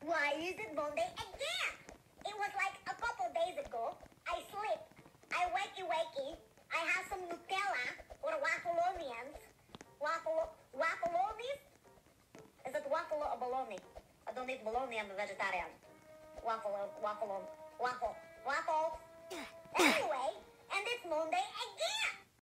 Why is it Monday again? It was like a couple days ago. I sleep. I wakey. I have some Nutella or waffleonians. Waffleonies? Is it waffle or bologna? I don't eat bologna, I'm a vegetarian. Waffle. Anyway, and it's Monday again.